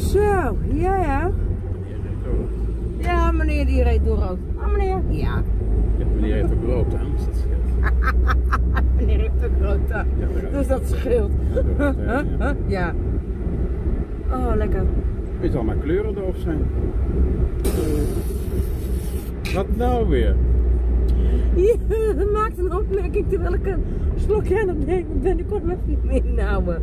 Zo, ja. Ja, meneer die reed door rood. Ah, meneer? Ja. Ja, meneer heeft ook rood aan, dus dat scheelt. Meneer heeft ook rood aan, dus dat scheelt. Ja. Oh, lekker. Het zal maar kleurendoof zijn. Wat nou weer? Ja, maakt een opmerking terwijl ik een slokje aan het nemen ben. Ik kon hem even niet meer inhouden.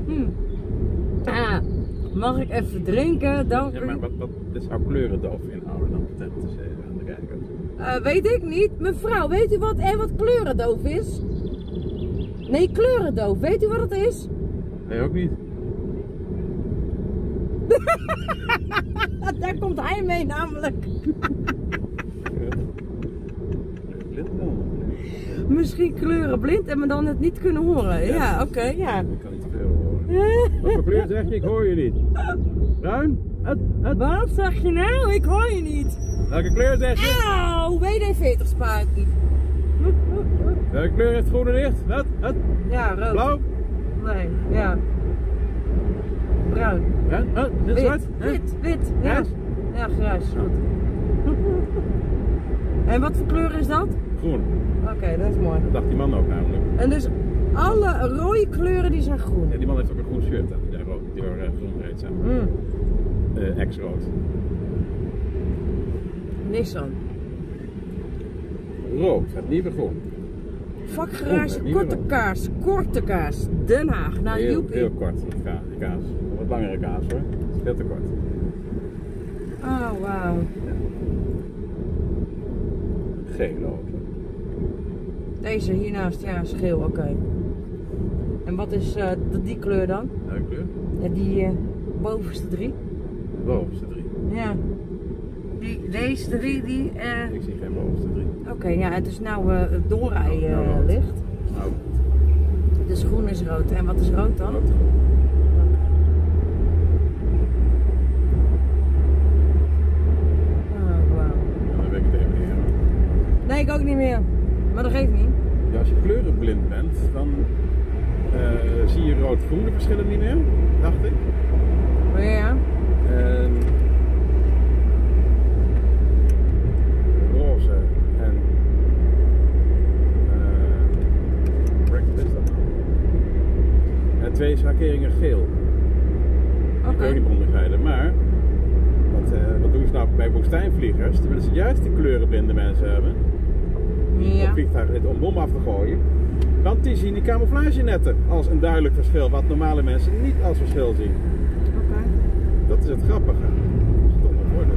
Mag ik even drinken? Dan... Ja, maar wat zou kleurendoof inhouden dan patent aan de kijker? Weet ik niet. Mevrouw, weet u wat kleurendoof is? Nee, kleurendoof. Weet u wat het is? Nee, ook niet. Daar komt hij mee namelijk. Misschien kleurenblind en me dan het niet kunnen horen. Ja, oké, ja. Ik kan niet veel horen. Wat voor kleur zeg je? Ik hoor je niet. Bruin? Wat zeg je nou? Ik hoor je niet. Welke kleur zeg je? Auw, WD-40 spuiten. Welke kleur heeft groene licht? Ja, rood. Blauw? Nee, ja. Bruin. Dit is zwart? Wit. Ja. Grijs? Ja, grijs. Goed. En wat voor kleur is dat? Groen. Oké, dat is mooi. Dat dacht die man ook namelijk. En dus alle rode kleuren die zijn groen. Ja, die man heeft ook een groen shirt aan. Ja, rood. Die waar groen reed samen. Ex-rood. Nissan. Rood, het nieuwe groen. Vakgarage, korte kaas, Den Haag, naar Joep. Heel kort, kaas. Wat langere kaas hoor. Het is veel te kort. Oh, wauw. Ja. Geel auto. Deze hiernaast, ja, is geel, oké. En wat is die kleur dan? Welke kleur? Ja, die bovenste drie. Bovenste drie. Ja. Deze drie, die... Ik zie geen bovenste drie. Oké, ja, het is nou doorrijlicht. Nou, Dus groen is rood. En wat is rood dan? rood. Oh, wauw. Ja, dan weet ik het even niet meer. Nee, ik ook niet meer. Maar dat geeft niet. Ja, als je kleurenblind bent, dan zie je rood-groen de verschillen niet meer, dacht ik. Ja. En roze en wat is dat nou? En 2 schakeringen geel. Die kun je niet onderscheiden, maar wat doen ze nou bij woestijnvliegers? Dan willen ze juist die kleurenblinde mensen hebben. Ja. Op vliegtuigen zitten om bom af te gooien. Want die zien die camouflagenetten als een duidelijk verschil, wat normale mensen niet als verschil zien. Oké. Dat is het grappige. Stomme voordeel.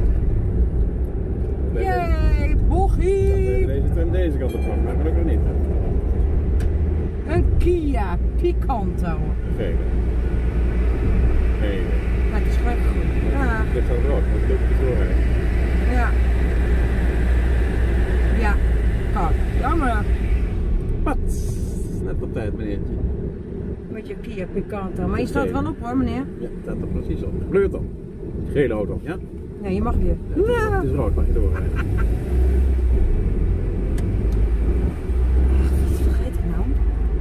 Yay, bochie! Deze trend deze kant op, maar gelukkig niet. Een Kia Picanto. Gele. Gele. Nou, het is gelijk goed. Ja. Dit gaat rood, want het lukt niet doorheen. Ja. Ja. Kak. Jammer. Pat! Net op tijd, meneertje. Met je Kia Picanto. Maar je staat wel op hoor, meneer. Ja, staat er precies op. Kleur dan. Gele auto, ja? Nee, je mag weer. Ja, het is rood, mag je doorrijden. Wat vergeet ik nou?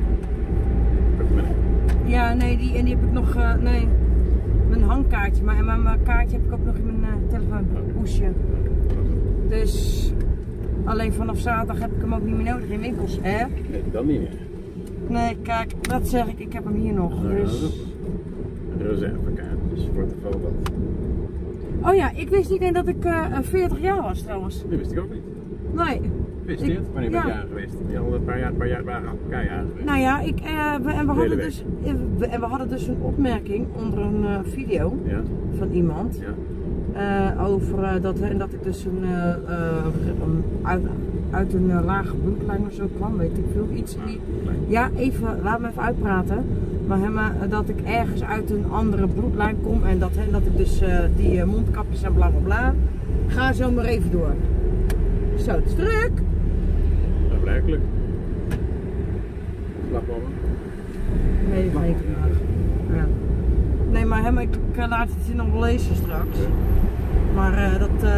Ja, nee, die heb ik nog, nee. Mijn hangkaartje, maar mijn kaartje heb ik ook nog in mijn telefoon. Hoesje. Dus alleen vanaf zaterdag heb ik hem ook niet meer nodig in winkels, hè? Nee, dan niet meer. Nee, kijk, dat zeg ik, ik heb hem hier nog. Nou, Dus... een reservekaart, dus voor het geval dat. Oh ja, ik wist niet eens dat ik 40 jaar was trouwens. Dat wist ik ook niet. Nee. Gefeliciteerd. Wanneer ben je jaar geweest? Ben je al een paar jaar aan elkaar jaar geweest? Nou ja, we hadden dus een opmerking onder een video van iemand. Ja. Over dat ik dus uit een lage bloedlijn of zo kwam, weet ik veel. Iets die, ja, even, laat me even uitpraten. Maar dat ik ergens uit een andere bloedlijn kom en dat ik dus die mondkapjes en bla bla bla. Ga zo maar even door. Zo, het is druk. Ja, blijkelijk. Slagroom. Nee, dat ga ik niet. Ja. Nee, maar ik laat het hier nog wel lezen straks. Maar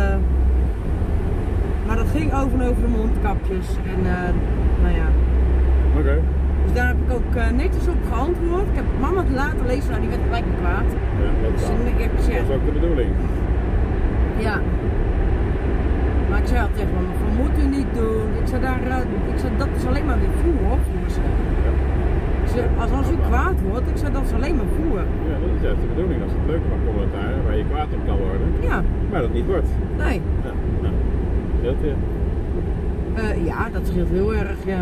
dat ging over en over de mondkapjes en nou ja. Oké. Dus daar heb ik ook netjes op geantwoord. Ik heb mama laten lezen, nou die werd gelijk kwaad. Ja, wat Dus dan? ik heb gezegd, is ook de bedoeling. Ja. Maar ik zei al tegen hem, van moet u niet doen. Ik zei, dat is alleen maar weer voer hoor, voor ze. Ja. Ik zei, als u kwaad wordt, ik zei, dat is alleen maar voer. Ja, dat is juist de bedoeling. Dat is het leuke van commentaren, waar je kwaad op kan worden. Ja. Maar dat niet wordt. Nee. Ja, nou, scheelt weer. Ja, dat scheelt heel erg, ja.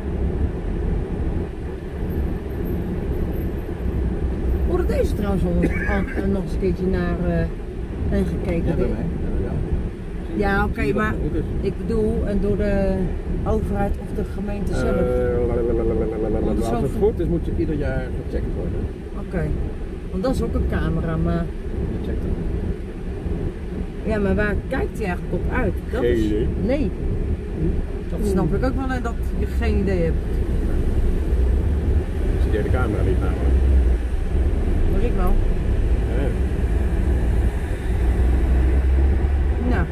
Worden deze trouwens al nog eens een keertje naar gekeken? Ja, bij mij. Ja, oké, maar ik bedoel, en door de overheid of de gemeente zelf? Als het goed is, moet je ieder jaar gecheckt worden. Oké, want dat is ook een camera, maar... Check dat. Ja, maar waar kijkt hij eigenlijk op uit? Dat Geen is... idee. Nee. Dat snap ik ook wel, dat je geen idee hebt. Zie jij de camera niet namelijk? Maar ik wel. Ja. Nou.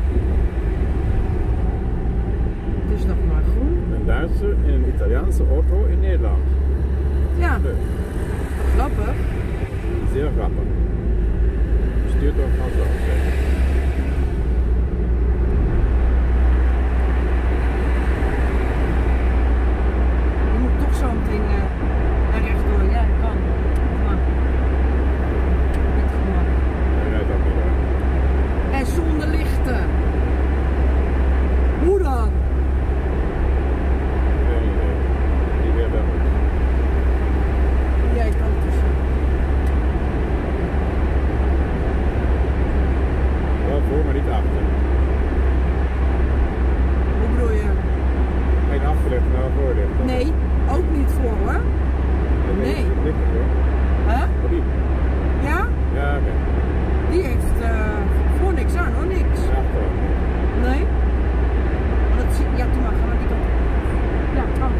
Het is nog maar groen. Een Duitser in een Italiaanse auto in Nederland. Ja, Leuk. grappig. Zeer grappig. Stuurt door vanzelf. Je moet toch zo meteen naar rechtdoor. Ja, dat kan. Maar niet gemakkelijk. Hij rijdt ook niet door. En zonder lichten. Hoe dan? Geen idee. Die weer wel. Jij kan tussen. Wel voor, maar niet achter. Hoe bedoel je? Geen afgelegd, maar wel voorlicht. Nee, ook niet voor hoor. Nee. Lichter hoor. Hè? Oh, die? Ja? Ja, oké. Die heeft voor niks aan hoor, niks. Ja, achteraf. Nee? Maar dat zie ja, doe maar, ga maar die kant op. Ja, kan.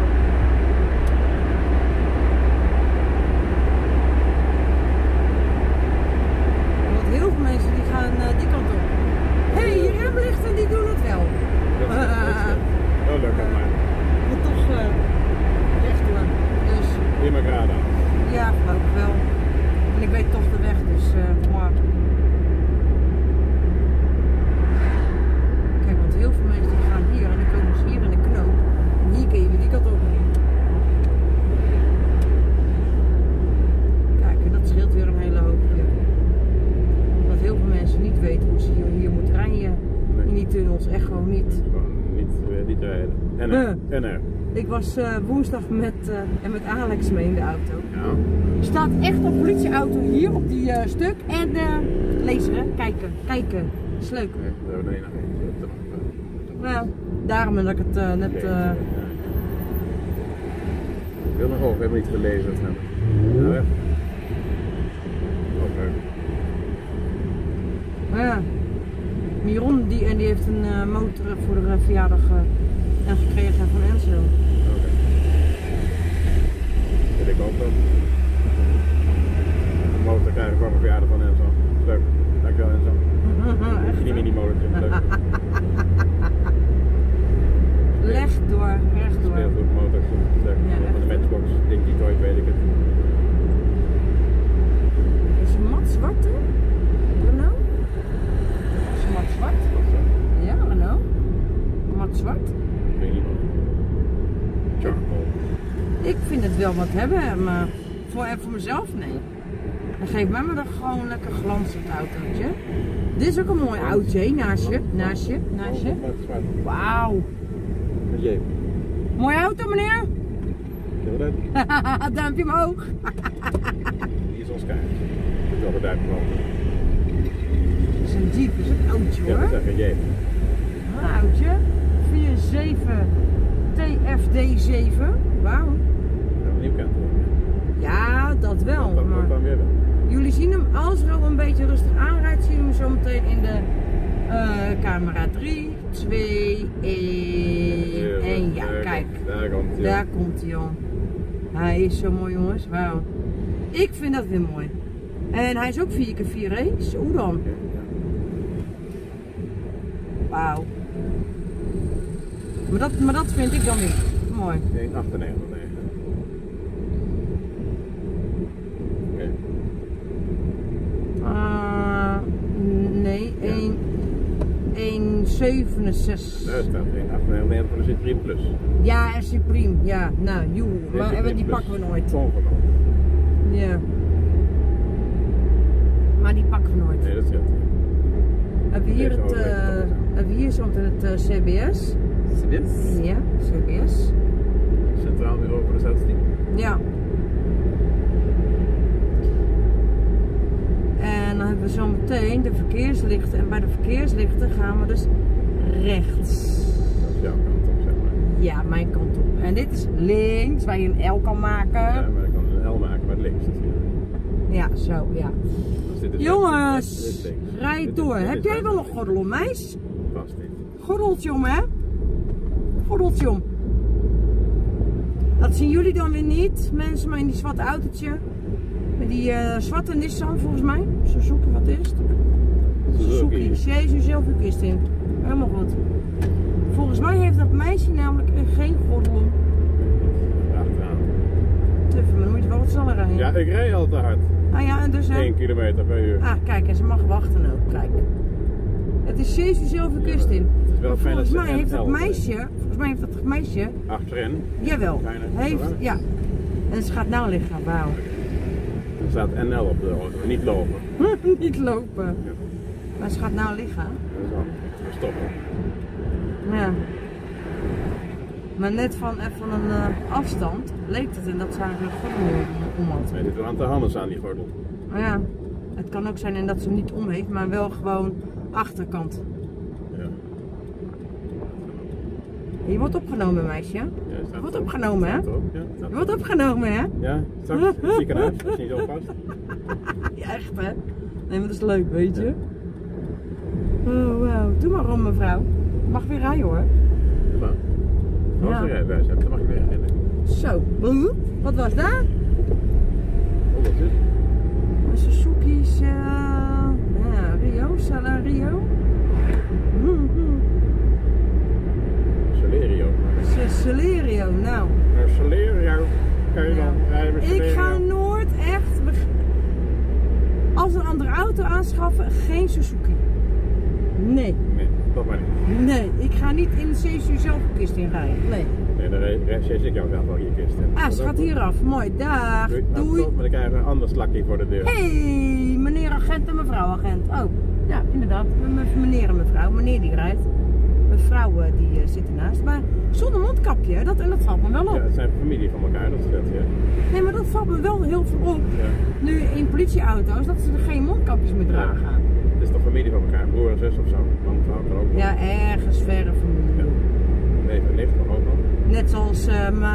Want heel veel mensen die gaan die kant op. Hé, hey, je remlichten die doen het wel. Dat is wel leuk aan mij. Moet toch rechtdoor. Dus Immer gerade. ja, geloof ik wel. En ik weet toch de weg, dus maar. Kijk, want heel veel mensen die gaan hier en dan komen ze hier in de knoop. En hier kun je weer die kant op. Kijk, en dat scheelt weer een hele hoop hier. Omdat heel veel mensen niet weten hoe ze hier moeten rijden. In die tunnels, echt gewoon niet. Gewoon niet rijden. En er. Ik was woensdag met Alex mee in de auto. Ja. Er staat echt een politieauto hier op die stuk en lezen, kijken, is leuk. Nee, we hebben er één nog. Nou, daarom dat ik het net... Ik wil nog over, we hebben niet gelezen. Nou, weg. Ook leuk. ja. Miron die heeft een motor voor de verjaardag gekregen van Enzo. Oké. Wil ik ook dan. Een motor krijgen voor mijn verjaardag van Enzo. Leuk. Dankjewel Enzo. Heb je die mini-motortje? Leuk. Leg door, rechtdoor. Speelgoed motortje. Leuk. Ja, van de Matchbox. Ding die ooit weet ik het. Is het mat zwart hè? Renault? Is het mat zwart? Ja, Renault. Mat zwart. Ik weet niet. Charcoal. Ik vind het wel wat hebben, maar voor mezelf nee. Dan geef mij maar dan gewoon lekker glanzend autootje. Dit is ook een mooi autootje, hè? Naast je. Wauw. Jee. Mooie auto meneer. Kunnen we dat? Duimpje omhoog. Hier is ons kaart. Ik wil de duim omhoog. Dat is een Jeep, dat is een oudje Ja, hoor. dat zeg een jee. Een oudje. 47 TFD7. Wauw. Een nieuw kant. Ja, dat wel. Dat Maar dan weer wel. jullie zien hem, als er al een beetje rustig aanrijdt, zien we hem zo meteen in de camera 3, 2, 1. En ja, kijk. Daar komt hij. Daar komt hij al. Hij is zo mooi jongens, wauw. Ik vind dat weer mooi. En hij is ook 4x4 hè? Zo dan. Wauw. Maar dat vind ik dan weer mooi. 1,98. Oké. 67. Daar staat geen afnemer van de Supreme Plus. Ja, en Supreme, ja. Nou, joe. Maar Supreme die Plus. pakken we nooit. Ongenomen. Ja. Maar die pakken we nooit. Nee, dat zit. Hebben we hier Deze het, overweg. hebben we hier zo het CBS? CBS? Ja, CBS. Centraal Bureau voor de Statistiek. Ja. En dan hebben we zo meteen de verkeerslichten. En bij de verkeerslichten gaan we dus rechts. Dat is jouw kant op, zeg maar. Ja, mijn kant op. En dit is links, waar je een L kan maken. Ja, maar ik kan een L maken met links natuurlijk. Ja, zo, ja. Dus dit is Jongens, rechts, dit is links. rijd Dit is- door. dit Heb is jij rechts. wel een gordel om, meis? Vast niet. Gordeltje om, hè? Gordeltje om. Dat zien jullie dan weer niet, mensen, maar in die zwarte autootje. Met die zwarte Nissan, volgens mij. Suzuki, wat is het? Suzuki. Jezus, zelf uw kist in. Helemaal goed. Volgens mij heeft dat meisje namelijk geen gordel om. Achteraan. Tuffen, maar dan moet je wel wat sneller rijden. Ja, ik rij al te hard. Ah ja, en dus hè. 1 kilometer per uur. Ah, kijk, en ze mag wachten ook. Kijk. Het is Jezus zelf uw kist in. Het is wel Maar fijn dat volgens ze mij heeft dat NL meisje, achterin. jawel, Kleine, heeft, waar? ja. En ze gaat nou liggen, wauw. Er staat NL op de auto, niet lopen. Niet lopen. Ja. Maar ze gaat nou liggen. Dat is wel. We stoppen. Ja. Maar net van even een afstand leek het en dat ze haar gordel om had. Nee, dit is wel aan de handen aan die gordel. Maar ja, het kan ook zijn en dat ze hem niet om heeft, maar wel gewoon achterkant. Ja. Je wordt opgenomen, meisje. Ja, Je wordt opgenomen, hè? Staat erop, ja, staat Je wordt erop. opgenomen, hè? Ja, straks in het ziekenhuis, als je niet oppast. Ja, echt, hè? Nee, maar dat is leuk, weet je? Oh, wauw. Doe maar om, mevrouw. Je mag weer rijden, hoor. Ja. Als Ja. je rijbewijs hebt, dan mag je weer rijden. Zo. Wat was dat? Oh, wat is het? Een Suzuki's ja, Rio, Sala Rio. Celerio. Celerio, nou. Een Celerio kan je dan rijden met Ik Celerio. ga nooit echt, als een andere auto aanschaffen, geen Suzuki. Nee, Nee, dat maar niet. nee, ik ga niet in de CSU zelf een kist in rijden. Nee. Nee, dan reis ik jou zelf wel je kist in. Ah, ze gaat hier af. Mooi, dag. Doei. Maar dan krijg je een ander slakje voor de deur. Hey, meneer agent en mevrouw agent. Oh, ja, inderdaad. Meneer en mevrouw. Meneer die rijdt. Mevrouw die zit ernaast. Maar zonder mondkapje, en dat valt me wel op. Ja, het zijn familie van elkaar, dat is dat, ja. Nee, maar dat valt me wel heel veel op. Ja. Nu in politieauto's, dat ze er geen mondkapjes meer dragen. Het is toch familie van elkaar, broer en zus of zo? Man, vrouw kan ook nog. Ja, ergens verre familie. Neef en nicht mag ook nog. Net zoals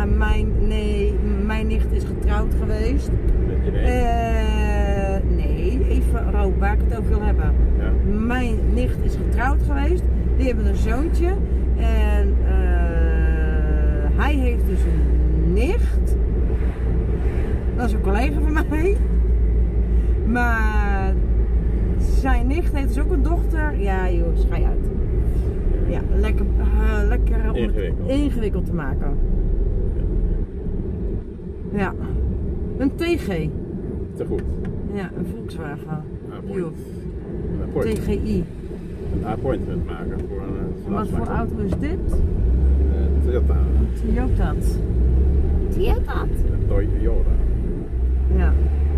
mijn nicht is getrouwd geweest. Met je neef. Nee, even Roop, waar ik het over wil hebben. Ja. Mijn nicht is getrouwd geweest. Die hebben een zoontje. En hij heeft dus een nicht. Dat is een collega van mij. Maar zijn nicht heeft dus ook een dochter. Ja joh, schei uit. Ja, lekker om Ingewikkeld. het ingewikkeld te maken. Ja. Een TG. Te goed. Ja, een Volkswagen. Appoint. Joh. Een appointment. TGI. Een appointment maken voor een Wat voor auto is dit? Toyota. Toyota. Toyota. Een Toyota. Ja.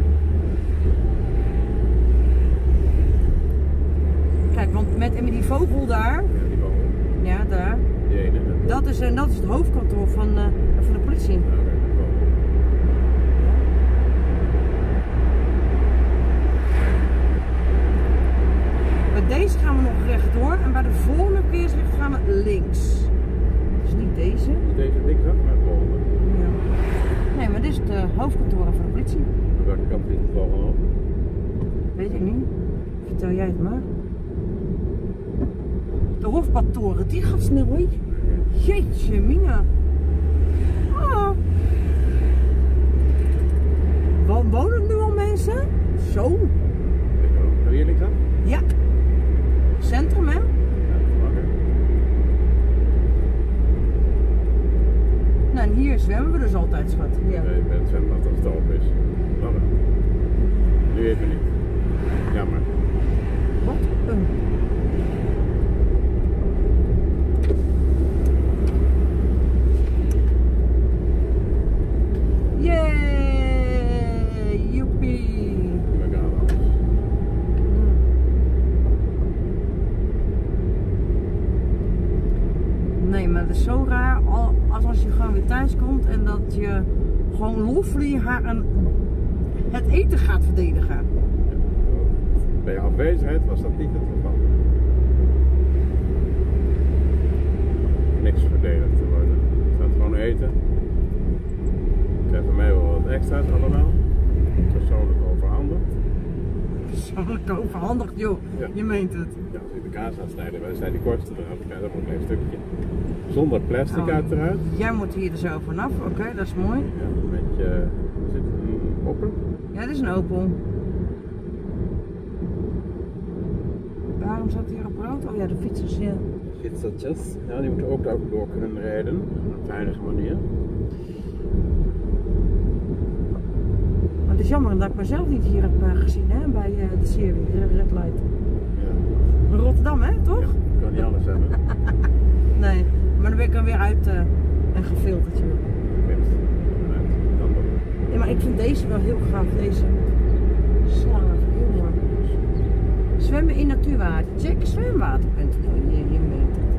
Kijk, want met die vogel daar, Ja, die vogel. ja daar, Die ene. dat is het hoofdkantoor van de politie. Ja, oké, die vogel. Bij deze gaan we nog rechtdoor en bij de volgende verkeerslicht gaan we links. Dus niet deze. Is deze linksaf, maar het volgende. Ja. Nee, maar dit is het hoofdkantoor van de politie. Aan welke kant zit het volgende op? Weet ik niet. Vertel jij het maar. De hoofdkantoren, die gaat snel hoor. Jeetje, mina. Ah. Wonen er nu al mensen? Zo. Ik ook. Wil je linksaf? Ja. Centrum hè? Ja, oké. Nou, en hier zwemmen we dus altijd, schat. Ja. Nee, ik ben het zwembad als het open is. Wacht even. Nu even niet. Jammer. Wat een... dat is zo raar. Als je gewoon weer thuis komt en dat je gewoon lofelijk haar het eten gaat verdedigen. Bij afwezigheid was dat niet het geval. Niks verdedigd te worden. Ik ga het gewoon eten. Ik heb voor mij wel wat extra's allemaal. Persoonlijk overhandigd. Persoonlijk overhandigd, joh. Ja. Je meent het. Ja, als ik de kaas aan snijden, wij snijden die kortste eraf. Krijg je een klein stukje. Zonder plastic uiteraard. Jij moet hier dus zo vanaf. Oké, dat is mooi. Ja, een beetje. Er zit een Opel. Ja, dit is een Opel. Waarom staat hier op rood? Oh ja, de fietsers, ja. Fietsertjes. Ja, die moeten ook door kunnen rijden. Op een veilige manier. Maar het is jammer dat ik mezelf niet hier heb gezien, hè, bij de serie Red Light. Ja. Rotterdam, hè, toch? Ja, ik kan niet alles hebben. Nee, maar dan ben ik er weer uit en gefilterd. Ja, maar ik vind deze wel heel gaaf, deze slangen, heel mooi. Zwemmen in natuurwater. Check zwemwater.nl, je meent het.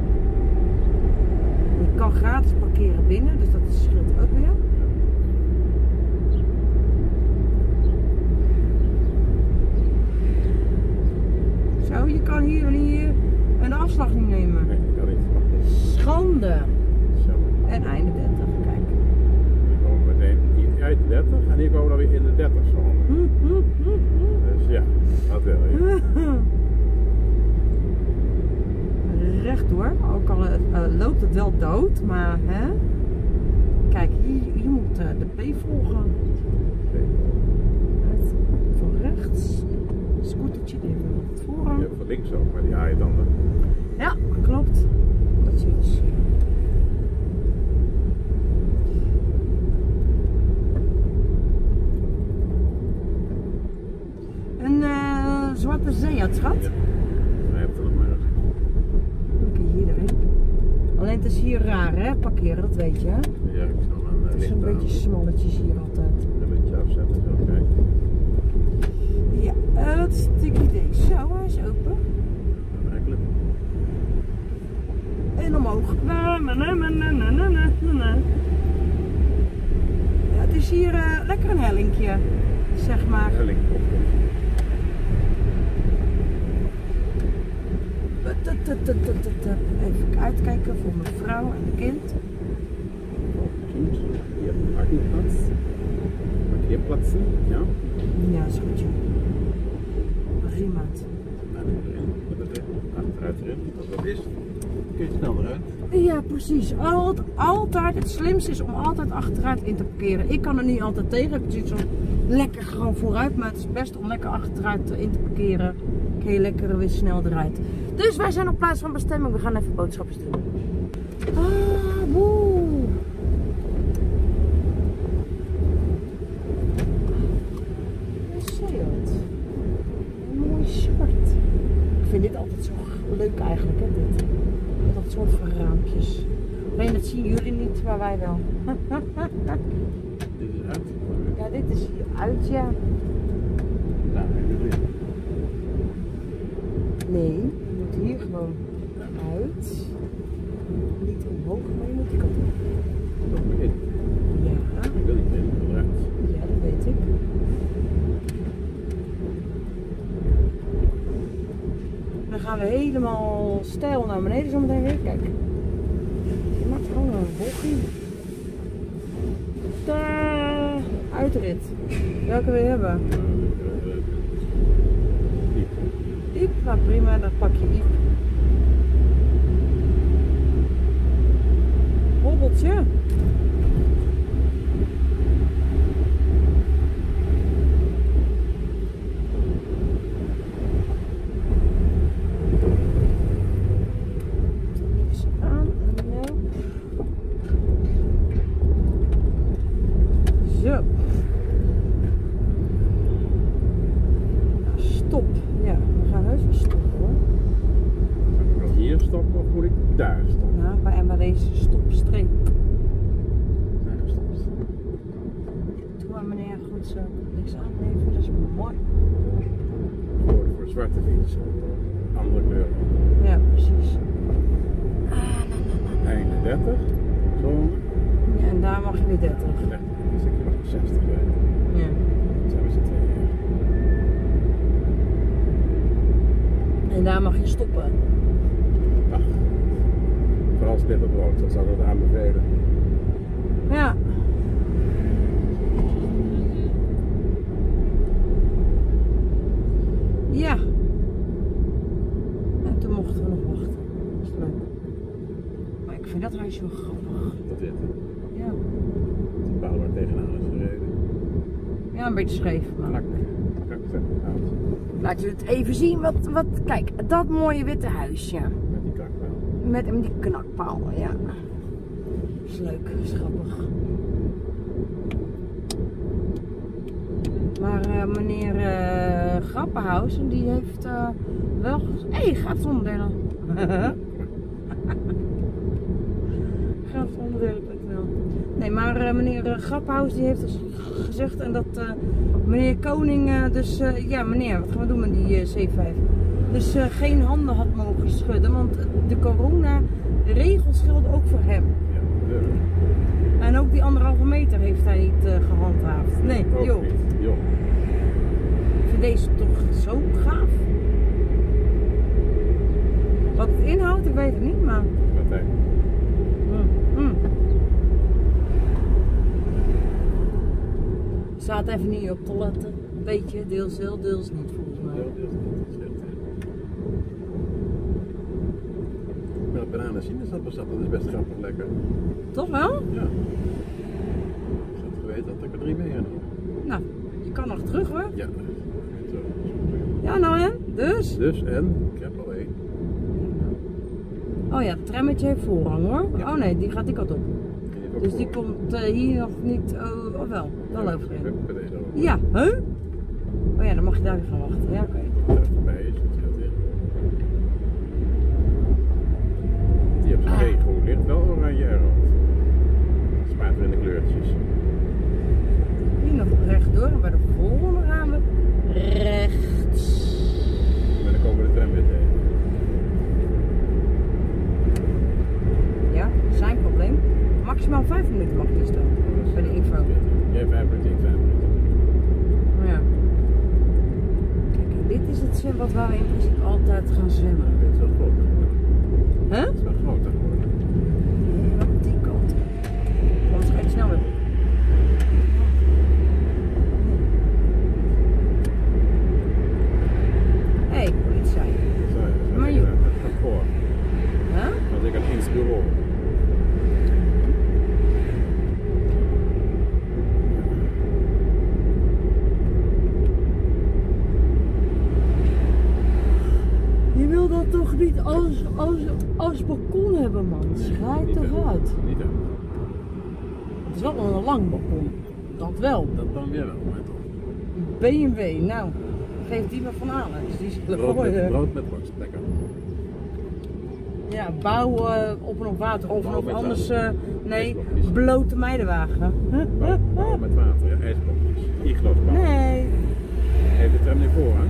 Je kan gratis parkeren binnen, dus dat scheelt ook weer. Zo, je kan hier een afslag niet nemen. Nee, dat kan niet. Schande. Zo. En einde 30, kijk. Die komen meteen hier uit de 30 en hier komen we dan weer in de 30 zone. Dus ja, dat wil je. Rechtdoor, ook al loopt het wel dood, maar hè. Kijk, hier moet de P volgen. Van rechts. Scootertje, die hebben we nog voorrang. Ja, van links ook, maar die haal je dan. Ja, klopt. Dat zie je dus. Een zwarte Seat, schat. Ja, hij heeft er nog maar. Dan kun je hier erin. Alleen het is hier raar, hè, parkeren, dat weet je. Hè? Ja, ik zal hem het is een beetje smalletjes hier altijd. Een beetje afzetten, zo kijken. Ja, dat is het idee. Zo, hij is open. Eigenlijk. En omhoog. Ja, het is hier lekker een hellinkje, zeg maar. Helling. Even uitkijken voor mijn vrouw en de kind. Kind, hier parkeerplaats. Parkeerplaatsen, ja. Ja, is goed, joh. Prima. Achteruit erin, als dat is, kun je snel eruit. Ja, precies. Altijd, het slimste is om altijd achteruit in te parkeren. Ik kan er niet altijd tegen, ik heb zoiets van lekker gewoon vooruit, maar het is best om lekker achteruit in te parkeren. Kun je lekker weer snel eruit. Dus wij zijn op plaats van bestemming, we gaan even boodschappen doen. Ah, woe. Mooi zwart. Ik vind dit altijd zo leuk eigenlijk, hè, dit. Met dat soort van raampjes. Alleen dat zien jullie niet, maar wij wel. Dit is uit. Ja, dit is hier uit, ja. Daar hebben we. Nee, je moet hier gewoon uit. Niet omhoog, maar je moet die kant op. Nog in. Ja. Ik wil niet in, ik wil eruit. Ja, dat weet ik. Dan gaan we helemaal steil naar beneden zo meteen weer. Kijk. Je maakt gewoon een bochtje. Tadaa! Uitrit. Welke we hebben? Diep, nou prima, dan pak je diep. Hobbeltje. Niks aan, nou. Zo. Stop. Ja, we gaan heus wel stoppen hoor. Moet ik hier stoppen of moet ik daar stoppen? Nou, bij deze stopstreep. Daar gestopt. Doe maar meneer, goed zo. Niks aanleveren, dat is mooi. Voor zwarte fiets. Andere kleuren. Ja, precies. Hij einde 30. Zo. Ja, en daar mag je weer 30. 30. Dus ik mag 60 rijden. Ja. Dat zijn we z'n tweeën. En daar mag je stoppen. Ach. Vooral als dit op rood, dat zou ik dat aanbevelen. Ja. Ja. En toen mochten we nog wachten. Dat is leuk. Maar ik vind dat huisje wel grappig. Dat dit. Ja. Die paal waar tegenaan is gereden. Ja, een beetje scheef. Maar... Knak. Kakte. Oud. Laat je het even zien. Wat, kijk, dat mooie witte huisje. Met die kakpaal. Met die knakpaal, ja. Dat is leuk, dat is grappig. Maar meneer Grappenhuis, die heeft wel... Hé, grapsonderdelen. Grapsonderdelen.nl. Nee, maar meneer Grappenhuis die heeft dus gezegd en dat meneer Koning ja meneer, wat gaan we doen met die C5? Dus geen handen had mogen schudden, want de corona-regels gelden ook voor hem. Ja, en ook die 1,5 meter heeft hij niet gehandhaafd. Nee, ook joh. niet. Joh. Ik vind deze toch zo gaaf. Wat het inhoudt, ik weet het niet, maar... Wat hij? Staat even niet op te letten. Een beetje, deels heel, deels niet volgens mij. Heel deels niet. Dat scheelt. Met bananen sinaasappelsap, dat is best grappig lekker. Toch wel? Ja. Ik had geweten dat ik er 3 mee had. Nou, je kan nog terug hoor. Ja. Zo. Ja, nou en? Dus? Dus en, ik heb al 1. Oh ja, het trammetje heeft voorrang hoor. Ja. Oh nee, die gaat die kant op. Dus die komt hier nog niet, of wel? Wel overheen. Ja, huh? Oh ja, dan mag je daar weer van wachten. Ja, oké. Dat er voorbij is, dat scheelt weer. Die heeft geen groen licht, wel oranje en rood. Spaart weer in de kleurtjes. Hier nog rechtdoor en bij de volgende gaan we rechts. Maar dan komen we de tram weer tegen. Ja, zijn probleem. Maximaal 5 minuten mag je staan. Bij de info. Jij 5 minuten, ik 5 minuten. Oh ja. Kijk, dit is het zwembad waar we in principe altijd gaan zwemmen. Dit is wel groter geworden. Huh? Het is wel groter geworden. Nee, wat die kant. Anders ga je snel weer. Hé, hey, politie. Zo, ja, Maar dat gaat voor. Huh? Want ik had eens bureau. Je wil dat toch niet als balkon hebben, man? Schrijf toch uit. Niet uit. Het is wel een lang balkon. Dat wel. Dat dan weer wel, maar toch. BMW, nou, geef die maar van aan. Dus die is Brood met worst, lekker. Ja, bouw op en op water. Of Bouw nog met anders, water. nee, IJsblokjes. blote meidenwagen. Bouw met water, ja, ijsblokjes. Iglo's bouwen. Nee. Heeft de tram niet voorrang?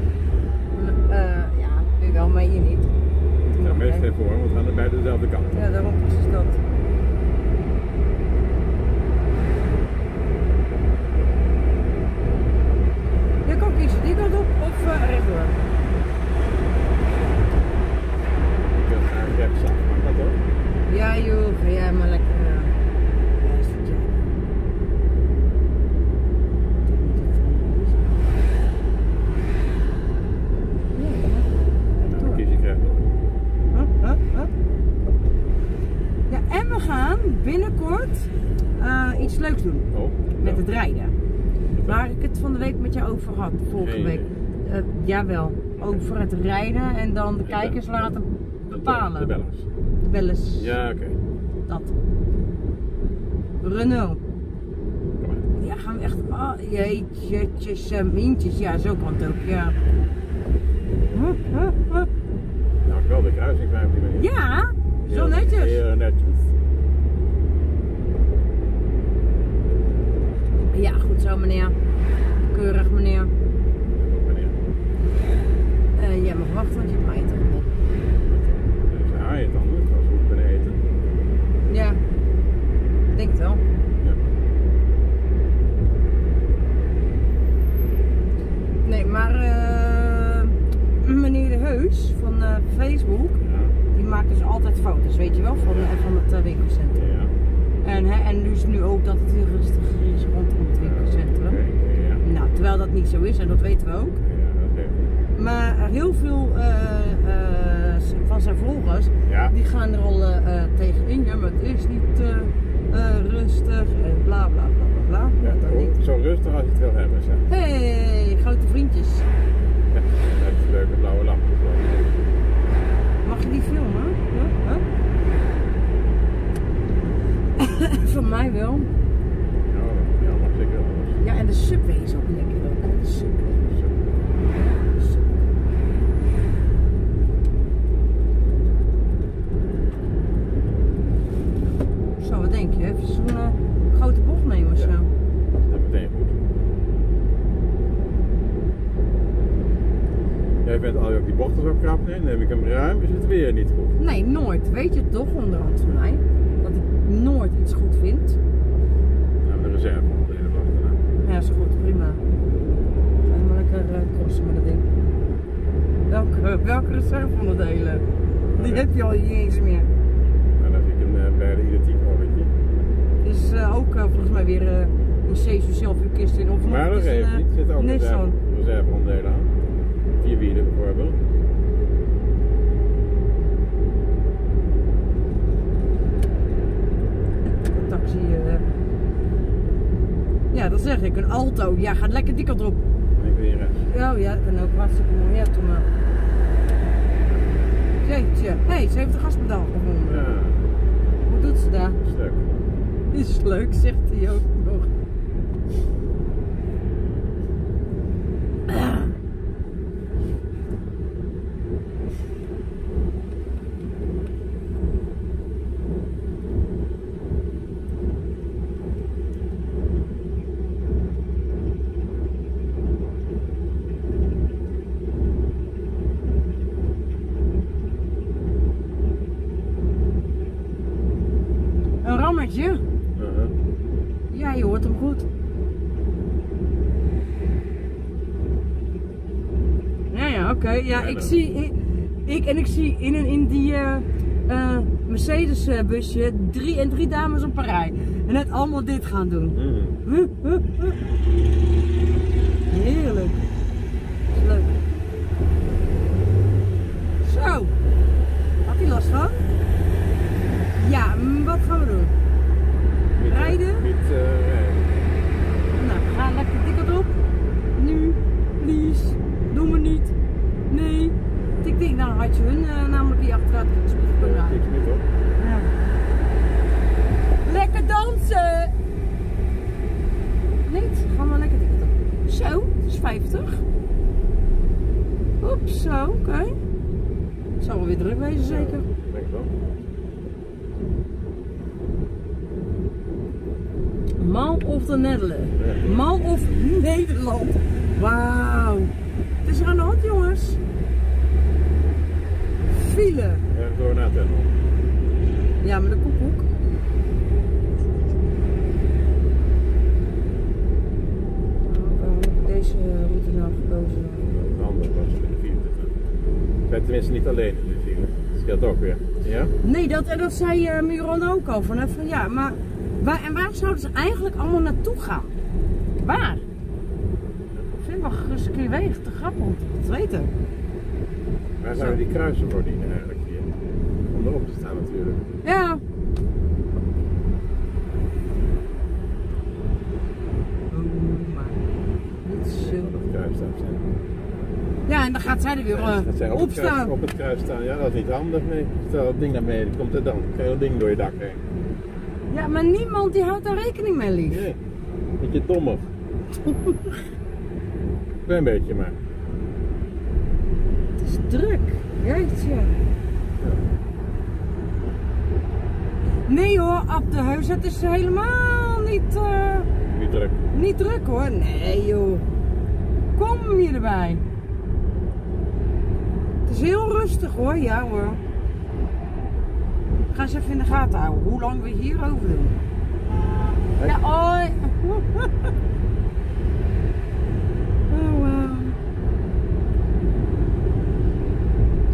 Ja, nu wel, maar hier niet. De tram heeft geen voorrang, want we gaan er beide dezelfde kant. Ja, daarom precies dat. Je kan kiezen die kant op of rechtdoor. Ik wil graag rechtsaf, mag dat ook? Ja joh, ga jij maar lekker. Luistertje. Dan kies ik rechtdoor. Ja, en we gaan binnenkort iets leuks doen Oh, met het rijden. Waar ik het van de week met jou over had, vorige Geen week. Jawel, over het rijden en dan de kijkers laten bepalen. De bellers. De bellers. Ja, oké. Dat. Renault. Kom maar. Ja, gaan we echt. Oh, jeetjes, mintjes. Ja, zo kan het ook, ja. Nou, ik wel de kruising 15 minuten. Ja, zo netjes. Heel netjes. Ja, goed zo, meneer. Keurig, meneer. Ook meneer. Jij mag wachten, want je hebt mij te doen. Dus haal je het dan, dat was goed kunnen eten. Heus van Facebook, die maakt dus altijd foto's, weet je wel, van het winkelcentrum. Ja. En dus nu ook dat het heel rustig is rondom het winkelcentrum. Nou, terwijl dat niet zo is en dat weten we ook. Maar heel veel van zijn volgers, die gaan er al tegenin. Ja, maar het is niet rustig en bla bla bla bla. Ja, zo rustig als je het wil hebben, zeg. Hey, grote vriendjes. Ja, met leuke blauwe lampjes. Mag je die filmen? Ja? Van mij wel. Ja, mag zeker wel. Ja, en de Subway is ook lekker. De Subway. Zo, wat denk je? Even zo'n grote bocht nemen of zo? Dat is meteen goed. Jij vindt al die bochten zo krap, nee? Dan heb ik hem ruim, is het weer niet goed. Nee, nooit. Weet je het toch onderhand van mij? Dat ik nooit iets goed vind. Nou, de reserve op de hele dag daarna. Ja, is goed, prima. Ga maar lekker crossen met dat ding. Welke reserveonderdelen? Die heb je al niet eens meer. Nou, dan zie ik een beide identiek orretje. Er is ook volgens mij weer een Cesu selfie-kist in. Of Maar dat geeft niet, er zitten ook reserveonderdelen aan. 4 wielen bijvoorbeeld. Een taxi. Ja, dat zeg ik. Een Alto. Ja, gaat lekker die kant op. En ik weer rechts. Oh ja, dat kan ook hartstikke mooi. Ja, toen maar. Jeetje. Hé, ze heeft een gaspedaal gevonden. Ja. Hoe doet ze dat? Stuk. Is leuk, zegt hij ook nog. Een rammetje? Ja, je hoort hem goed. Ja, oké. Ja, ik zie in die Mercedes busje 3 dames op een rij. En net allemaal dit gaan doen. Heerlijk. Leuk. Zo. Had hij last van? Ja, wat gaan we doen? Rijden? Niet rijden. Nou, we gaan lekker dikker op. Nu, please. Doe me niet. Nee. Tik tik. Nou, had je hun namelijk die achteruit gespeeld kunnen rijden. Tik niet op. Ja. Lekker dansen! Niet? Gaan we lekker dikker op. Zo, het is 50. Oeps, zo, oké. Het zal wel weer druk wezen, zeker. Ja, denk ik wel. Mall of the Netherlands. Mall of Nederland. Wauw. Het is er aan de hand, jongens. File. Erg door naar het tunnel. Ja, met de koekoek. Deze route nou gekozen. Handig was het met de 24. Ik ben tenminste niet alleen in de file. Dat scheelt ook weer. Ja? Nee, dat zei Miranda ook al. Van ja, maar waar zouden ze eigenlijk allemaal naartoe gaan? Waar? Ik vind het wel eens een keer wegen te grappig om te weten. Waar zouden die kruisen voor dienen eigenlijk hier? Om erop te staan natuurlijk. Ja. Ja, en dan gaat zij er weer opstaan. Op het kruis staan, ja, dat is niet handig, nee. Stel dat ding naar beneden, komt er dan. Krijg je dat ding door je dak heen. Ja, maar niemand die houdt daar rekening mee, lief. Nee, beetje dommig. Klein beetje maar. Het is druk, jeetje. Ja. Nee hoor, op de Heus, het is helemaal niet... Niet druk. Niet druk hoor, nee joh. Kom je erbij. Het is heel rustig hoor, ja hoor. Ga eens even in de gaten houden, hoe lang we hier over doen. Ja, oi. Oh wow.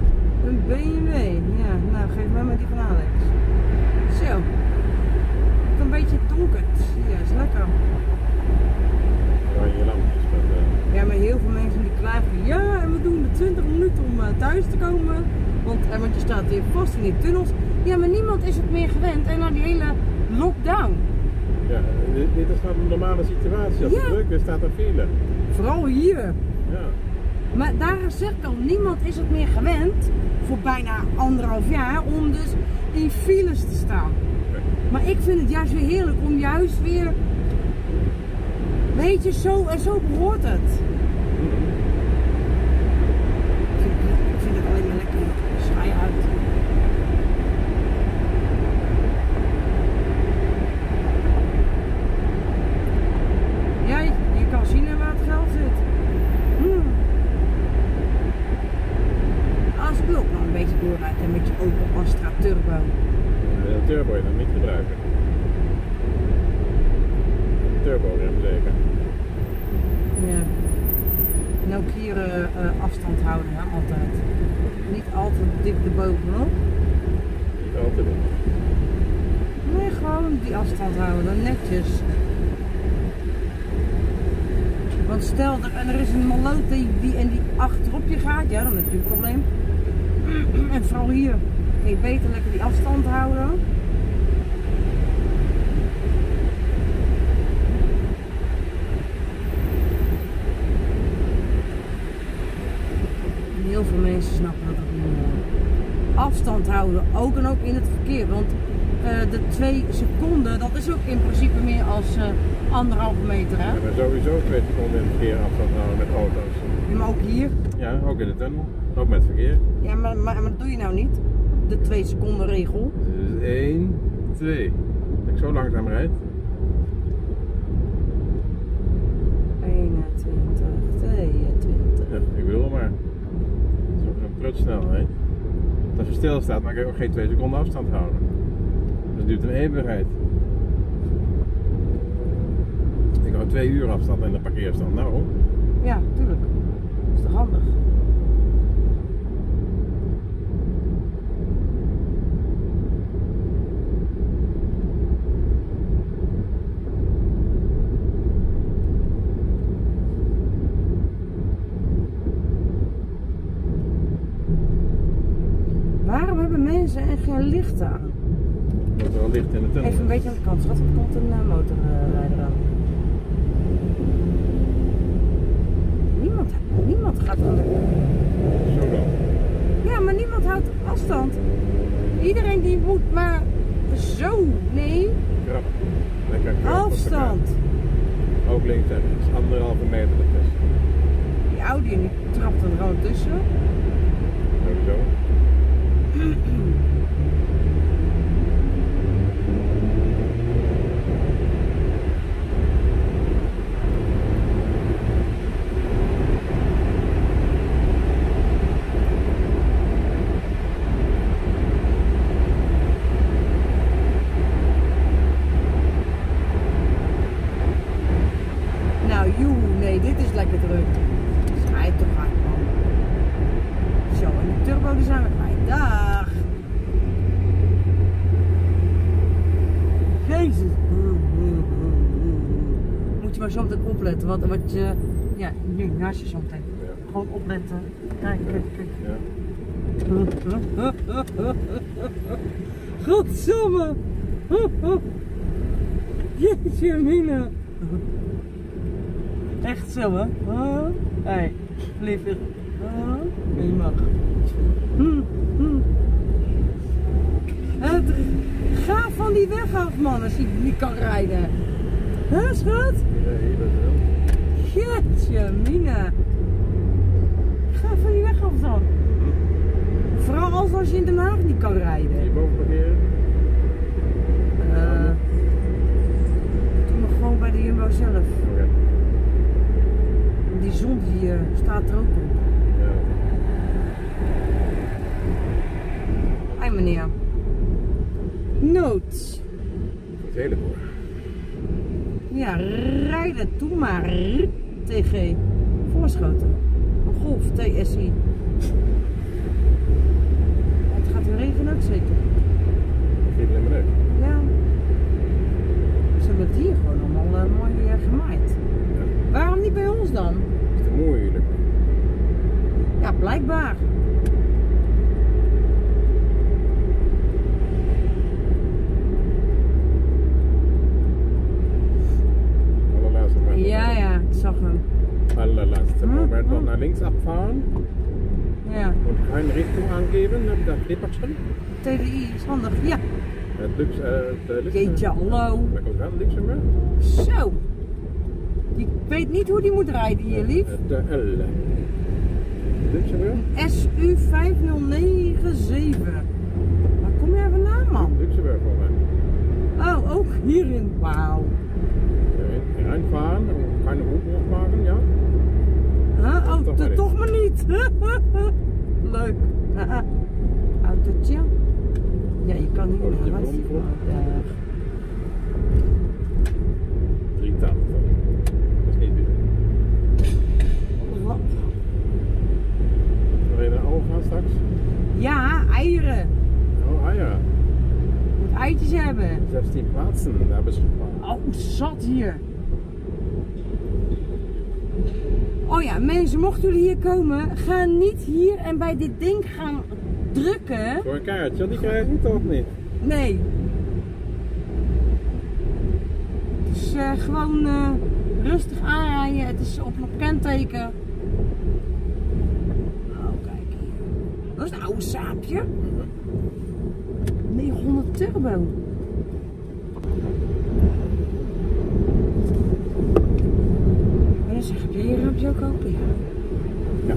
Ja, nou geef mij maar die van Alex. Zo. Een beetje donker. Ja, is lekker. Oranje lampjes. Ja, maar heel veel mensen die klagen. Ja, en we doen de 20 minuten om thuis te komen. Want je staat hier vast in die tunnels. Ja, maar niemand is het meer gewend. En dan die hele lockdown. Ja, dit is gewoon een normale situatie. Als het druk is, staat er file. Vooral hier. Ja. Maar daar zeg ik al, niemand is het meer gewend. Voor bijna 1,5 jaar om dus in files te staan. Nee. Maar ik vind het juist weer heerlijk om juist weer... Weet je, zo en zo behoort het. Ik vind het alleen maar lekker. Schaai uit. Ja, je kan zien waar het geld zit. Als ik ook nog een beetje doorrijd en met je Opel Astra Turbo. De turbo je dan niet gebruiken. Turbo rem zeker. Ja. En ook hier afstand houden, hè, altijd. Niet altijd dik erbovenop. Niet altijd doen. Nee, gewoon die afstand houden, dan netjes. Want stel er is een maloot die achterop je gaat, ja, dan heb je een probleem. En vooral hier kun je beter lekker die afstand houden. En heel veel mensen snappen dat ook niet meer. Afstand houden, ook en ook in het verkeer. Want de 2 seconden, dat is ook in principe meer als 1,5 meter. Hè? Ja, maar sowieso 2 seconden in het verkeer afstand houden met auto's. Ja, maar ook hier. Ja, ook in de tunnel. Ook met verkeer. Ja, maar dat doe je nou niet. De 2 seconden regel. Dus 1, 2. Als ik zo langzaam rijd. 21, 22. Ja, ik wil maar. Zo'n prutsnelheid. Als je stilstaat, dan kan je ook geen 2 seconden afstand houden. Dus het duurt een eeuwigheid. Ik hou 2 uur afstand in de parkeerstand. Nou. Ja, tuurlijk. Dat is toch handig. Waarom hebben mensen er geen licht aan? Dat er wel licht in de tunnel. Even een beetje aan de kant, schat. Er komt een motorrijder aan. Niemand gaat aan de... Zo dan. Ja, maar niemand houdt afstand. Iedereen die moet maar zo. Nee. Krap. Lekker krap. Afstand. Ook links en rechts. 1,5 meter ertussen. Die Audi die trapt er gewoon tussen. Sowieso. Nou, joe, nee, dit is lekker druk. Schijt toch uit, man. Zo, en de turbo die zijn we kwijt. Dag. Jezus. Moet je maar zo meteen opletten. Wat je... Ja, nu, naast je zo meteen. Ja. Gewoon opletten. Kijk, kijk, kijk. Ja. Godsamme. Jeetje, Mina. Echt zo, hè? Hé, hey, liever. Je mag. Ga van die weg af, man, als je niet kan rijden. Hè, schat? Nee, dat wel. Jeetje, Mina. Ga van die weg af dan. Vooral als je in Den Haag niet kan rijden. Hierboven parkeren? Doe maar gewoon bij de Jumbo zelf. Oké. Die zon die staat er ook op. Ja. Hé meneer. Nood. Het hele voor. Ja, rijden toe maar. TG. Voorschoten. Een Golf TSI. Het gaat weer Und keine Richtung angeben, dat knippertje. TDI is handig, ja. Het Jeetje, hallo. Waar komt dat, Luxemburg? Zo. Ik weet niet hoe die moet rijden hier, lief. De L. Luxemburg? SU 5097. Waar kom jij vandaan, man? Luxemburg voor mij. Oh, ook hierin. Wauw. Reinfahren, keine Hochburg machen, ja? Huh? Oh, toch maar niet. Leuk. Autootje. Ja, je kan niet naar wat. 380. Dat is niet meer. Wat? Wil je naar Alphen gaan straks? Ja, eieren. Oh, eieren. Moet eitjes hebben. 16 plaatsen daar beschikbaar. Oh, zat hier. Oh ja, mensen, mochten jullie hier komen, ga niet hier en bij dit ding gaan drukken. Voor een kaartje, die krijg je toch niet? Nee. Dus gewoon rustig aanrijden. Het is op kenteken. Oh, kijk hier. Dat is een oude saapje. 900 turbo. En dan zeg ik, hier heb je ook open. Ja.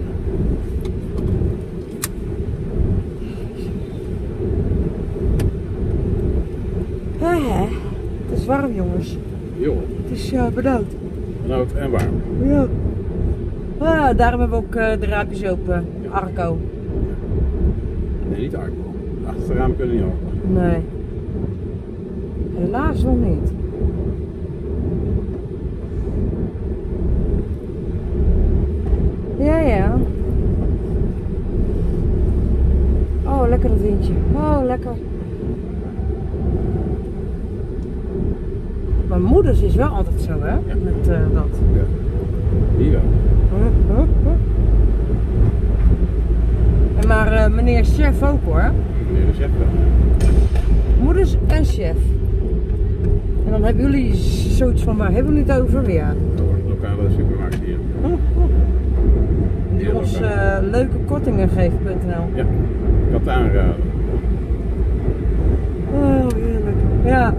Het is warm, jongens. Jo. Het is benauwd. Benauwd en warm. Ja. Daarom hebben we ook de raampjes open. Arco. Nee, niet Arco. De achterste ramen kunnen niet open. Nee. Helaas nog niet. Ja, ja. Oh, lekker dat windje. Oh, lekker. Mijn moeders is wel altijd zo, hè? Ja. Met dat. Ja. Hier wel. En maar meneer chef ook, hoor. Meneer de chef wel. Moeders en chef. En dan hebben jullie zoiets van, waar hebben jullie het over weer? Door de lokale supermarkt hier. Die ons leuke kortingen geeft.nl. Ja, ik had het aanraden. Oh, heerlijk. Ja.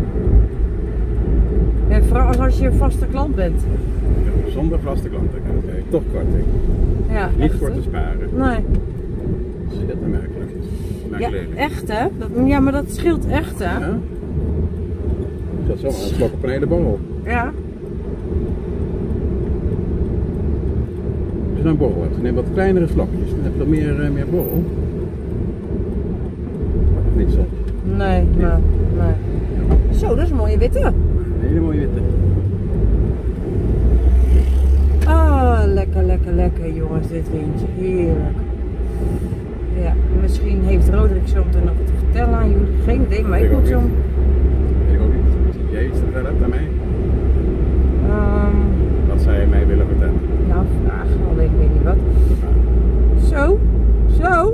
En vooral als je een vaste klant bent. Ja, zonder vaste klanten kan ik toch korting. Ja, Niet echt, voor hè? te sparen. Nee. Zie dat nou merkelijk is? Ja, echt hè? Ja, maar dat scheelt echt hè? Ja? Dat is zomaar een slok op een hele borrel. Ja. Als je nou een borrel hebt, neem wat kleinere slokjes. Dan heb je meer borrel. Niet zo. Nee, nee. Zo, dat is een mooie witte. Een hele mooie witte. Ah, lekker, lekker, lekker jongens, dit windje. Heerlijk. Ja, misschien heeft Roderick zo meteen nog wat te vertellen aan jullie. Geen idee, maar ik moet zo... Weet ik ook niet. Zie jij iets te vertellen hebt aan mij? Wat zou je mij willen vertellen? Nou, vraag, alleen ik weet niet wat. Zo, zo.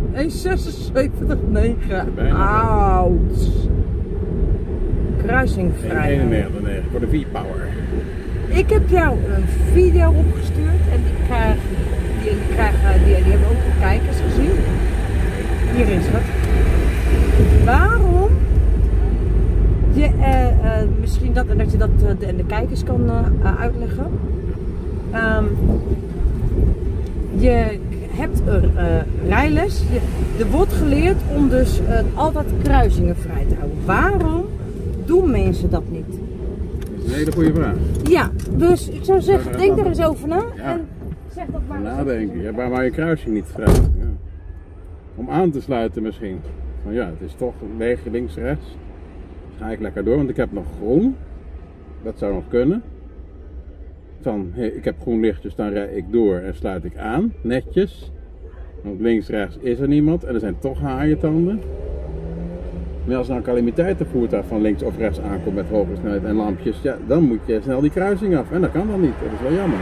1,76,9. Oud. Kruising vrij. 1,91 voor de V-Power. Ik heb jou een video opgestuurd en die hebben ook de kijkers gezien. Hier is het. Waarom je, misschien dat je dat de kijkers kan uitleggen. Je hebt rijles. Er wordt geleerd om dus altijd kruisingen vrij te houden. Waarom doen mensen dat niet? Dat is een hele goede vraag. Ja, dus ik zou zeggen, denk er eens over na. Ja. En zeg dat maar. Nadenken. Ja, waar je kruising niet vrij. Ja. Om aan te sluiten misschien. Van ja, het is toch leeg links rechts. Dus ga ik lekker door, want ik heb nog groen. Dat zou nog kunnen. Van, hey, ik heb groen licht, dus dan rijd ik door en sluit ik aan. Netjes. Want links rechts is er niemand en er zijn toch haaientanden. Maar als er een calamiteitenvoertuig van links of rechts aankomt met hoge snelheid en lampjes, ja, dan moet je snel die kruising af. En dat kan dan niet, dat is wel jammer.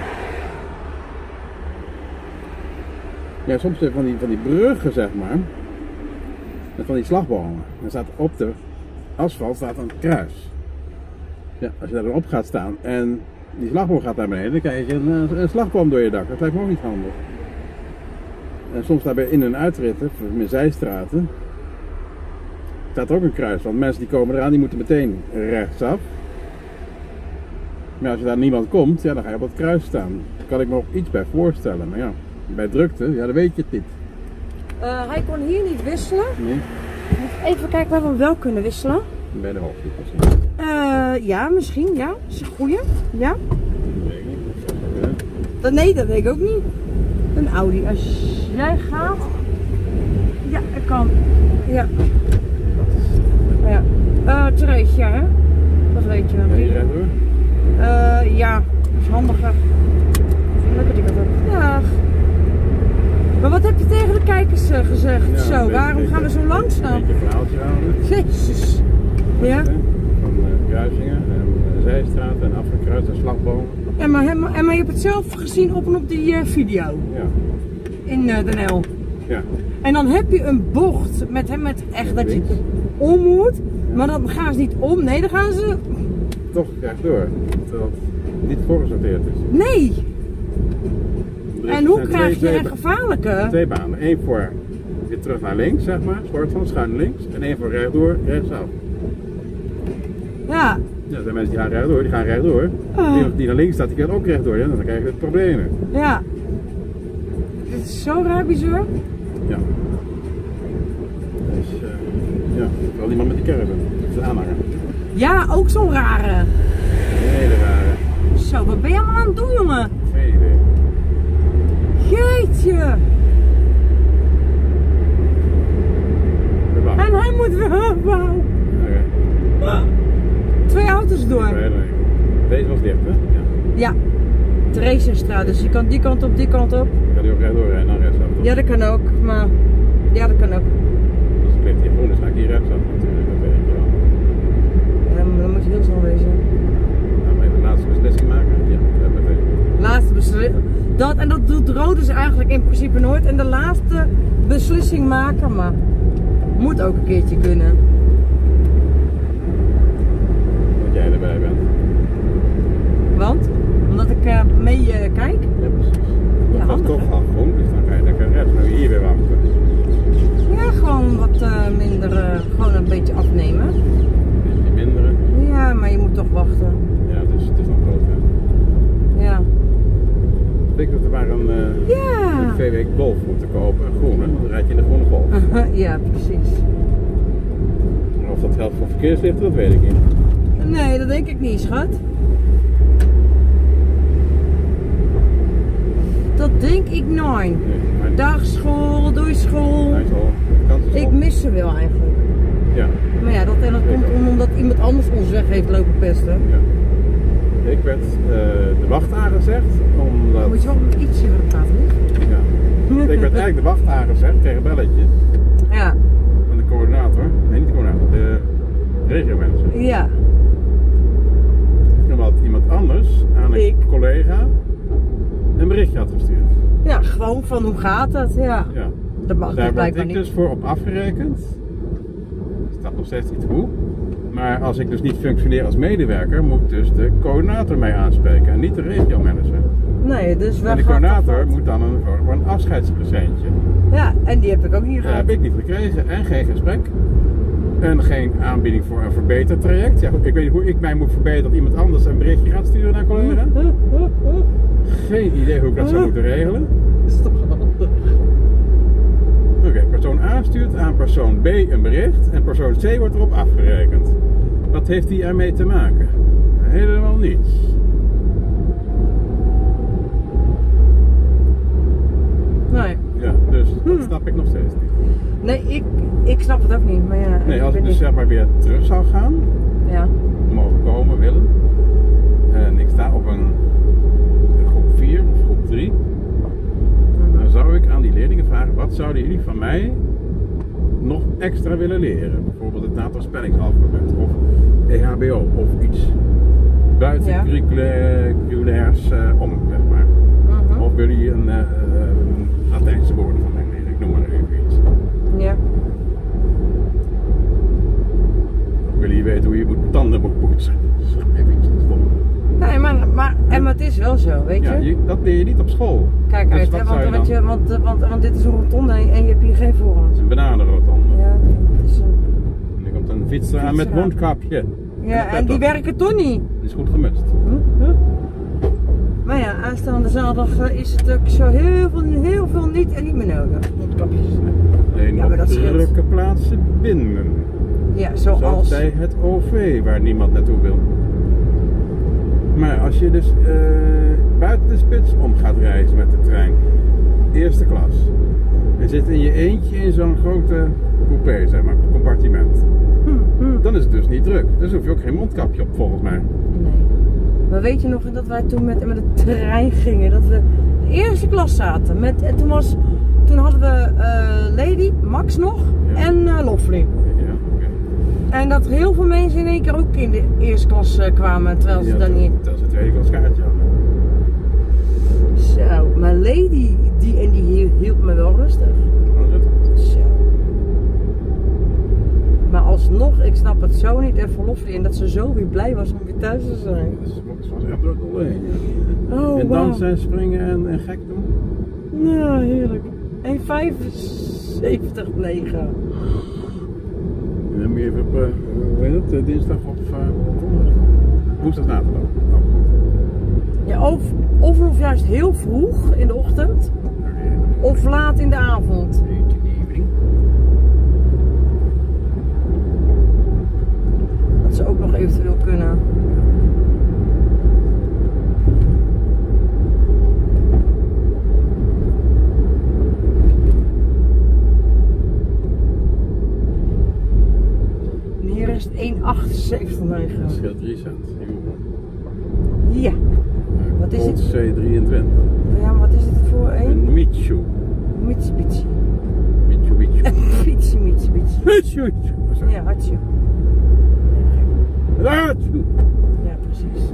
Ja, soms van die bruggen, zeg maar, met van die slagbomen. Dan staat op de asfalt staat een kruis. Ja, als je daarop gaat staan en die slagboom gaat naar beneden, dan krijg je een slagboom door je dak. Dat lijkt me ook niet handig. En soms daarbij in- en uitritten, met zijstraten, staat ook een kruis. Want mensen die komen eraan, die moeten meteen rechtsaf. Maar als je daar niemand komt, ja, dan ga je op dat kruis staan. Daar kan ik me ook iets bij voorstellen. Maar ja, bij drukte, ja, dan weet je het niet. Hij kon hier niet wisselen. Nee, Even kijken waar we hem wel kunnen wisselen. bij de hoofdstoep misschien. Ja, misschien, ja. Dat is een goeie. Ja. Weet ik niet. Dat zou kunnen. Nee, dat weet ik ook niet. Een Audi. Als jij gaat. Ja, ik kan. Ja. Ja. Therese, ja, hè? Dat weet je wel. Ja, hier rechtdoor. Ja, dat is handiger. Lekker dik dat. Ja. Maar wat heb je tegen de kijkers gezegd? Ja, Zo, waarom gaan we zo langzaam? Een beetje een verhaaltje houden. Jezus. Ja. Van kruisingen en zijstraat en afgekruist en slagbomen. Maar je hebt het zelf gezien op die video Ja. in Den L. Ja. En dan heb je een bocht met echt dat je om moet, maar dan gaan ze niet om, nee, dan gaan ze... Toch rechtdoor, terwijl het niet voorgesorteerd is. Nee! Er En hoe zijn krijg je een gevaarlijke? Twee banen. Eén voor weer terug naar links, zeg maar, soort van schuin links. En één voor rechtdoor, rechtsaf. Ja. Ja, er zijn mensen die gaan rechtdoor. Die naar links staat, die gaan ook rechtdoor. Ja, dan krijg je problemen. Ja. Dit is zo raar bizar. Ja. Dus, ja, wel iemand met die caravan. Dat is een aanhanger. Ja, ook zo'n rare. Een hele rare. Zo, wat ben je allemaal aan het doen, jongen? Geen idee. Jeetje. De baan. En hij moet weer opbouwen. Oké. 2 auto's door. Deze was dicht, hè? Ja. Ja. Theresestraat, dus je kan die kant op, die kant op. Kan die ook rechtdoor rijden, dan rechtsaf. Ja, dat kan ook, maar... Ja, dat kan ook. Als het ligt hier groen, dan ga ik hier rechtsaf natuurlijk, dat weet ik wel. Ja, maar dan moet je heel snel wezen. Nou, maar even de laatste beslissing maken? Ja, dat meteen. Laatste beslissing. Dat doet Rode dus eigenlijk in principe nooit. En de laatste beslissing maken, maar moet ook een keertje kunnen. Dat jij erbij bent. Want? Omdat ik mee kijk? Ja, precies. Ja, Dat was handig, toch hè? al groen, dus dan ga je lekker rechts. Maar hier weer wachten. Ja, gewoon wat minder, gewoon een beetje afnemen. Beetje mindere. Ja, maar je moet toch wachten. Ja, het is nog groot, hè. Ja. Ik denk dat we maar een Ja. VW Golf moeten kopen, een groene, want dan rijd je in de groene Golf. Ja, precies. Maar of dat geldt voor verkeerslichten, dat weet ik niet. Nee, dat denk ik niet, schat. Dat denk ik nooit. Nee, maar Dagschool, doei school. hij is al vakantieschool. Ik mis ze wel eigenlijk. Ja, Maar ja, dat komt omdat iemand anders ons weg heeft lopen pesten. ja. Ik werd de wacht aangezegd, omdat... Moet je wel iets harder praten, niet? Ja. Ik werd eigenlijk de wacht aangezegd, kreeg een belletje Ja. van de coördinator. Nee, niet de coördinator, de regiomanager. Ja. Omdat iemand anders aan een collega een berichtje had gestuurd. Ja, gewoon van hoe gaat het? Ja. Ja. Dat mag Daar word blijkbaar ik niet. dus voor op afgerekend. Er staat nog steeds niet hoe. Maar als ik dus niet functioneer als medewerker, moet dus de coördinator mij aanspreken en niet de regiomanager. Nee, dus wel. En de coördinator moet dan voor een afscheidspresentje. Ja, en die heb ik ook niet Dat gehad. heb ik niet gekregen en geen gesprek. En geen aanbieding voor een verbetertraject. Ja, ik weet niet hoe ik mij moet verbeteren dat iemand anders een berichtje gaat sturen naar een collega. Geen idee hoe ik dat zou moeten regelen. Is toch handig? Oké, persoon A stuurt aan persoon B een bericht en persoon C wordt erop afgerekend. Wat heeft die ermee te maken? Helemaal niets. Nee. Ja, dus dat snap ik nog steeds niet. Nee, ik snap het ook niet. Maar ja, Nee, als ik weet dus niet. zeg maar weer terug zou gaan, Ja. mogen komen, willen. En ik sta op een groep 4 of groep 3. Dan zou ik aan die leerlingen vragen, wat zouden jullie van mij nog extra willen leren? Bijvoorbeeld het NATO-spellingsalfabet of EHBO of iets buiten Ja. curriculairs om, zeg maar. Of willen jullie een Latijnse woorden van mij leren? Ik noem maar even iets. Ja. Of willen jullie weten hoe je tanden moet poetsen? Even iets stom. Nee, maar het is is wel zo, weet je? Ja, dat leer je niet op school. Kijk Dus uit, wat hè, zou je want dit is een rotonde en je hebt hier geen voorrang. Het is een bananenrotonde. Ja, het is een... En er komt een fietser aan met mondkapje. Ja, en die werken toch niet. Die is goed gemutst. Maar ja, aanstaande zaterdag is het ook zo heel veel niet en niet meer nodig. Mondkapjes. Alleen Ja, maar op dat scheelt. drukke plaatsen binnen. Ja, Zoals zoals... bij het OV, waar niemand naartoe wil. Maar als je dus buiten de spits om gaat reizen met de trein, eerste klas, en zit in je eentje in zo'n grote coupé, zeg maar, compartiment, dan is het dus niet druk. Dus hoef je ook geen mondkapje op, volgens mij. Nee. Maar weet je nog dat wij toen met de trein gingen, dat we in de eerste klas zaten. En toen hadden we Lady, Max nog en Lovely. Ja, oké. En dat heel veel mensen in één keer ook in de eerste klas kwamen, terwijl ze dan niet... Dat is het tweede klas kaartje hadden. Zo, maar Lady, die hield me wel rustig. Zo. Maar alsnog, ik snap het zo niet en voor Lovely en dat ze zo weer blij was om weer thuis te zijn. Dat was echt druk alleen. Oh, En wow. dansen en springen en gek doen. Ja, heerlijk. 1,75,9. En dan moet je even op, hoe heet het, dinsdag of donderdag. Woensdag na te lopen. Ja, of juist heel vroeg in de ochtend, of laat in de avond. Dat ze ook nog eventueel kunnen. En hier is het 1,78,9. Dat scheelt 3 cent. Ja. Wat is het? C23. Ja, maar wat is het voor een? Een Mitsu. Mitsubishi. Mitsubishi. Mitsubishi. Ja, Hatsu. Hatsu. Ja, precies.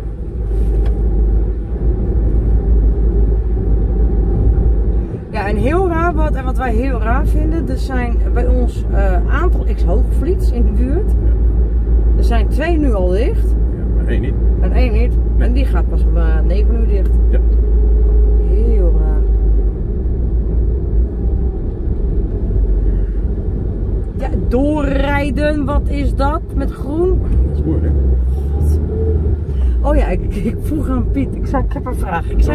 Ja, en heel raar, wat wij heel raar vinden, er zijn bij ons aantal X-hoogvliets in de buurt. Er zijn 2 nu al dicht. Ja, maar 1 niet. En 1 niet. En die gaat pas om 9 uur dicht. Ja. Heel raar. Ja, doorrijden, wat is dat? Met groen? Dat is moeilijk. Oh ja, ik vroeg aan Piet, ik heb een vraag. Ik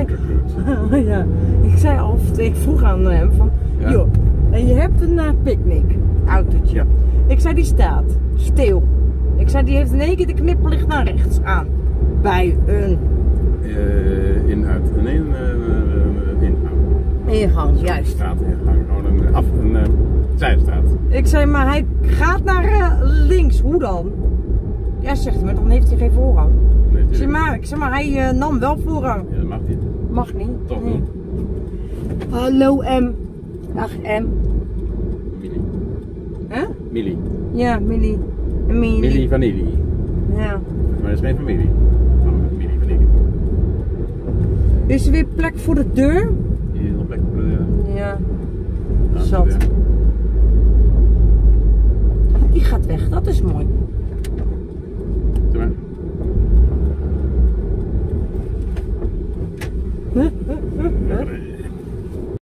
vroeg aan hem van, Ja. joh, en je hebt een picknick autootje. Ja. Ik zei, die staat stil. Ik zei, die heeft in één keer de knipperlicht naar rechts aan. Bij een Inhoud. Nee, inhoud. ingang, juist. Straatingang. Gewoon een zijstraat. Ik zei, maar hij gaat naar links, hoe dan? Ja, zegt hij, maar dan heeft hij geen voorrang. Nee, Ik zeg maar, hij nam wel voorrang. Ja, dat mag niet. Mag niet. Toch Nee. niet. Hallo M. Dag M. Millie. Hè? Millie. Ja, Millie. Millie Vanilli. Ja. Maar dat is geen familie. Van Millie Vanilli. Is er weer plek voor de deur? Hier is nog plek voor de... Ja. Nou, Zat. ja.